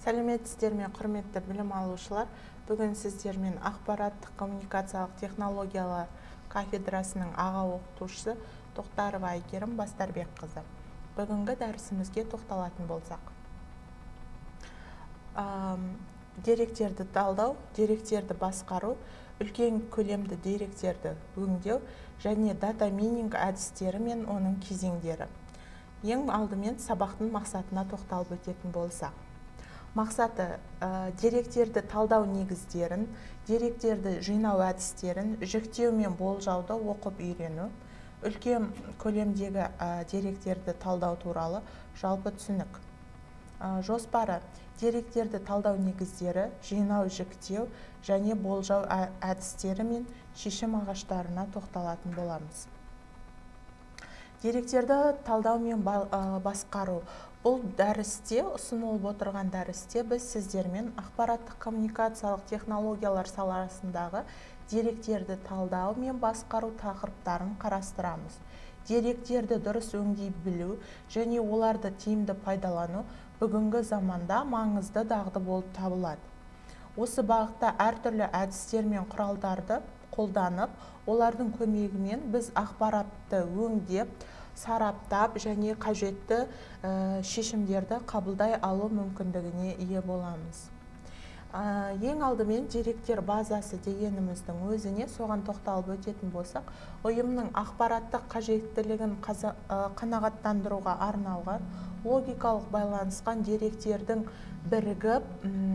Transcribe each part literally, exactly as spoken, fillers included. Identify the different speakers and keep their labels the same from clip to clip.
Speaker 1: Сәлеметсіздер ме, құрметті білім алушылар. Бүгін сіздермен ақпараттық коммуникациялық технологиялар кафедрасының аға оқытушысы Тоқтарова Айгерім Бастарбекқызы. Бүгінгі дәрісімізге тоқталатын болсақ. Деректерді талдау, деректерді басқару, үлкен көлемді деректерді өңдеу және дата майнинг әдістері мен оның кезеңдері. Ең алдымен сабақтың мақсатына тоқталып өтетін болсақ. Мақсаты деректерді талдау негіздерін, деректерді жинау әдістерін, жіктеу мен болжауды оқып үйрену, үлкен көлемдегі деректерді талдау туралы жалпы түсінік. Жоспары деректерді талдау негіздері, жинау, жіктеу және болжау әдістері мен шешім ағаштарына тоқталатын боламыз. Деректерді талдау мен басқару. Бұл дәрісте, ұсынылып отырған дәрісте біз сіздермен ақпараттық коммуникациялық технологиялар саласындағы деректерді талдау мен басқару тақырыптарын қарастырамыз. Деректерді дұрыс өңдей білу және оларды тиімді пайдалану бүгінгі заманда маңызды дағды болып табылады. Осы бағытта әртүрлі әдістер мен құралдарды қолданып, олардың көмегімен біз ақпаратты өңдеп, сараптап және қажетті шешімдерді қабылдай алу мүмкіндігіне ие боламыз. Ең алдымен деректер базасы дегеніміздің өзіне соған тоқталып өтетін болсақ, ұйымның ақпараттық қажеттілігін қанағаттандыруға арналған логикалық байланысқан деректердің бірігіп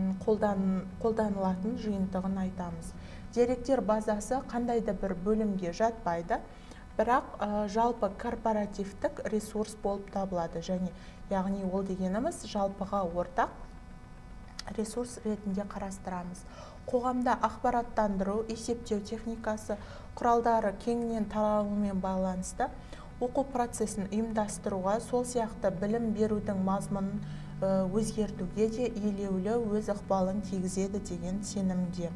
Speaker 1: қолданылатын жиынтығын айтамыз. Деректер базасы қандайды бір бөлімге жатпайды, бірақ жалпы корпоративтік ресурс болып табылады, және яғни ол дегеніміз жалпыға ортақ ресурс ретінде қарастырамыз. Қоғамда ақпараттандыру, есептеу техникасы, құралдары кеңінен таралуымен байланысты оқу процесін ұйымдастыруға, сол сияқты білім берудің мазмұнын өзгертуге де елеулі өз ықпалын тигізеді деген сенімде.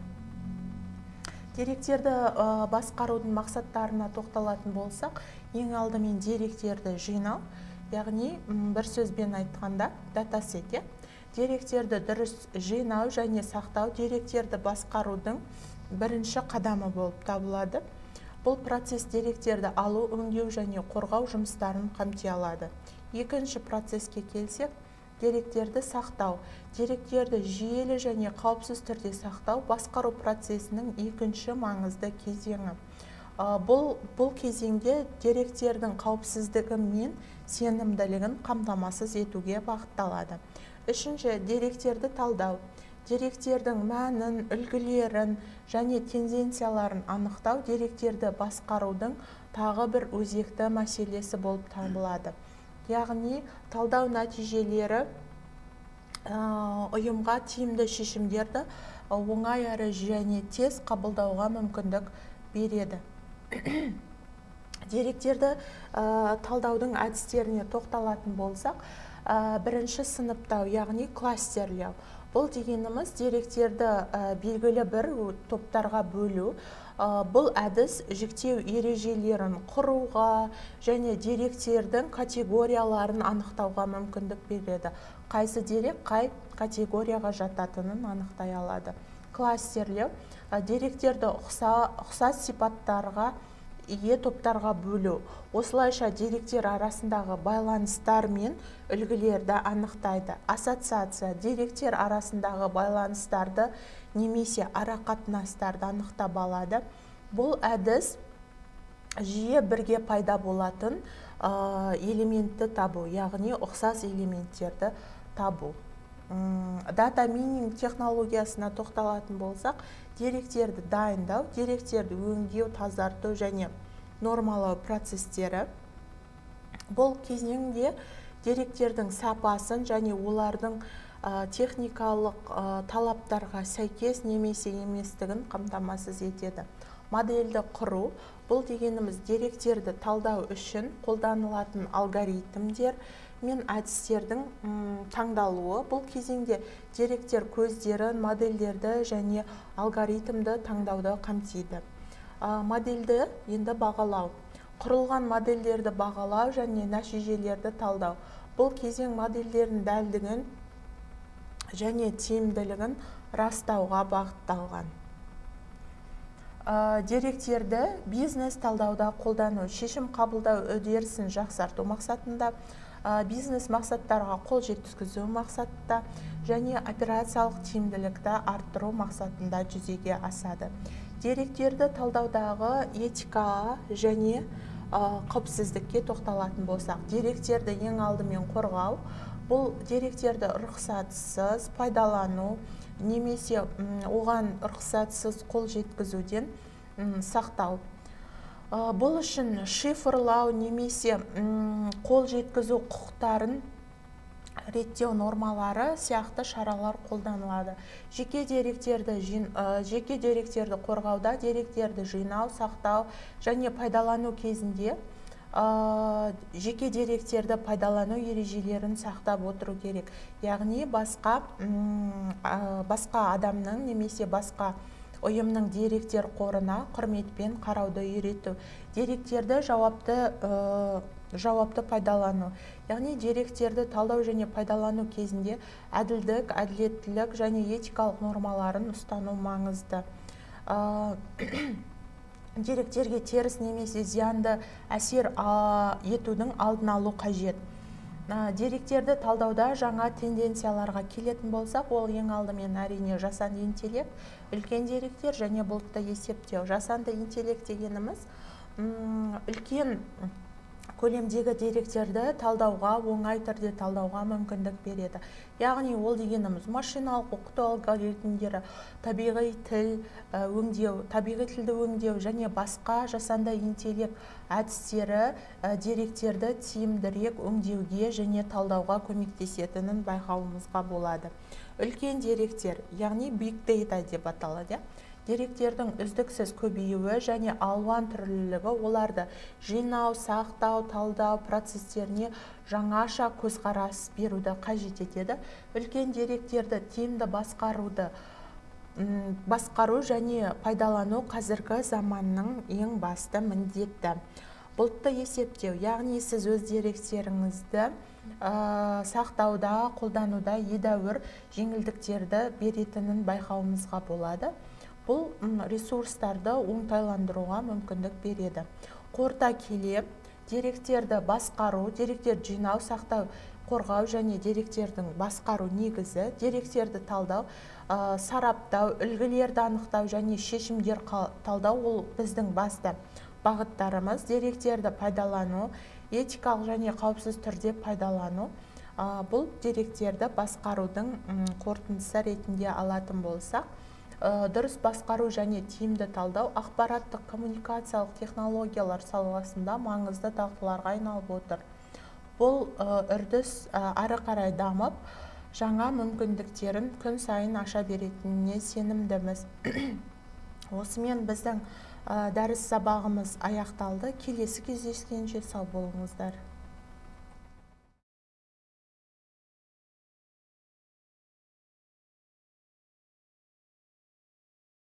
Speaker 1: Деректерді басқарудың мақсаттарына тоқталатын болсақ, ең алдымен деректерді жинау, яғни бір сөзбен айтқанда датасет. Деректерді дұрыс жинау және сақтау деректерді басқарудың бірінші қадамы болып табылады. Бұл процесс деректерді алу, өңдеу және қорғау жұмыстарын қамти алады. Екінші процеске келсек, деректерді сақтау. Деректерді жүйелі және қауіпсіз түрде сақтау басқару процесінің екінші маңызды кезеңі. Бұл, бұл кезеңде деректердің қауіпсіздігі мен сенімділігін қамтамасыз етуге бағытталады. Үшінші, деректерді талдау. Деректердің мәнін, үлгілерін және тенденцияларын анықтау деректерді басқарудың тағы бір өзекті мәселесі болып табылады. Яғни, талдау нәтижелері ұйымға тиімді шешімдерді оңай әрі және тез қабылдауға мүмкіндік береді. Деректерді талдаудың әдістеріне тоқталатын болсақ, бірінші сыныптау, яғни кластерлеу. Бұл дегеніміз деректерді белгілі бір топтарға бөлу. Бұл әдіс жіктеу ережелерін құруға және деректердің категорияларын анықтауға мүмкіндік береді. Қайсы дерек қай категорияға жататынын анықтай алады. Кластерлеу деректерді ұқсас сипаттарға ие топтарға бөлу. Осылайша деректер арасындағы байланыстар мен үлгілерді анықтайды. Ассоциация деректер арасындағы байланыстарды немесе арақатынастарды анықтап алады. Бұл әдіс жиі бірге пайда болатын элементті табу, яғни ұқсас элементтерді табу. Дата майнинг технологиясына тоқталатын болсақ, деректерді дайындау, деректерді өңдеу, тазарту және нормалау процестері. Бұл кезеңде деректердің сапасын және олардың техникалық талаптарға сәйкес немесе еместігін қамтамасыз етеді. Модельді құру. Бұл дегеніміз деректерді талдау үшін қолданылатын алгоритмдер мен әдістердің таңдалуы. Бұл кезеңде деректер көздерін, модельдерді және алгоритмді таңдауды қамтиды. Модельді енді бағалау. Құрылған модельдерді бағалау және нәтижелерді талдау. Бұл кезең модельдердің дәлдігін және тиімділігін растауға бағытталған. Ә, деректерді бизнес талдауда қолдану, шешім қабылдау үдерісін жақсарту мақсатында, ә, бизнес мақсаттарға қол жеткізу мақсатында және операциялық тиімділікті арттыру мақсатында жүзеге асады. Деректерді талдаудағы этикаға және ә, қауіпсіздікке тоқталатын болсақ, деректерді ең алдымен қорғау, бұл деректерді рұқсатсыз пайдалану немесе оған рұқсатсыз қол жеткізуден сақтау. Бұл үшін шифрлау немесе қол жеткізу құқықтарын реттеу нормалары сияқты шаралар қолданылады. Жеке деректерді, жеке деректерді қорғауда деректерді жинау, сақтау және пайдалану кезінде жеке деректерді пайдалану ережелерін сақтап отыру керек. Яғни басқа, басқа адамның немесе басқа ұйымның деректер қорына құрметпен қарауды үйрету. Деректерді жауапты, жауапты пайдалану. Яғни деректерді талдау және пайдалану кезінде әділдік, әділеттілік және этикалық нормаларын ұстану маңызды. Деректерге теріс немесе зиянды әсер етудің алдын алу қажет. Деректерді талдауда жаңа тенденцияларға келетін болсақ, ол ең алдымен әрине жасанды интеллект, үлкен деректер және бұлтты есептеу. Жасанды интеллект дегеніміз үлкен көлемдегі деректерді талдауға, оңай түрде талдауға мүмкіндік береді. Яғни ол дегеніміз машиналық оқыту алгоритмдері, табиғи тіл өңдеу, табиғи тілді өңдеу және басқа жасанды интеллект әдістері деректерді тиімдірек өңдеуге және талдауға көмектесетінін байқауымызға болады. Үлкен деректер, яғни big data деп аталады. Деректердің үздіксіз көбеюі және алуан түрлілігі оларды жинау, сақтау, талдау процестеріне жаңаша көзқарас беруді қажет етеді. Үлкен деректерді тиімді басқаруды басқару және пайдалану қазіргі заманның ең басты міндеті. Бұлтты есептеу, яғни сіз өз деректеріңізді сақтауда, қолдануда едәуір жеңілдіктерді беретінін байқауымызға болады. Бұл ресурстарды оңтайландыруға мүмкіндік береді. Қорыта келе, деректерді басқару, деректер жинау, сақтау, қорғау және деректердің басқару негізі, деректерді талдау, сараптау, үлгілерді анықтау және шешімдер талдау ол біздің басты бағыттарымыз. Деректерді пайдалану, этикалық және қауіпсіз түрде пайдалану. Бұл деректерді басқарудың қорытындысы ретінде алатын болсақ, дұрыс басқару және тиімді талдау ақпараттық коммуникациялық технологиялар саласында маңызды дағдыларға айналып отыр. Бұл үрдіс ары қарай дамып, жаңа мүмкіндіктерін күн сайын аша беретініне сенімдіміз. Осымен біздің дәріс сабағымыз аяқталды. Келесі кездескенше сау болыңыздар.